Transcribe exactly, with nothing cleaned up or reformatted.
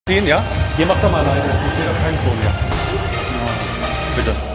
Zehn, ja? Ihr macht doch mal alleine. Ich sehe doch keinen vor mir. Bitte.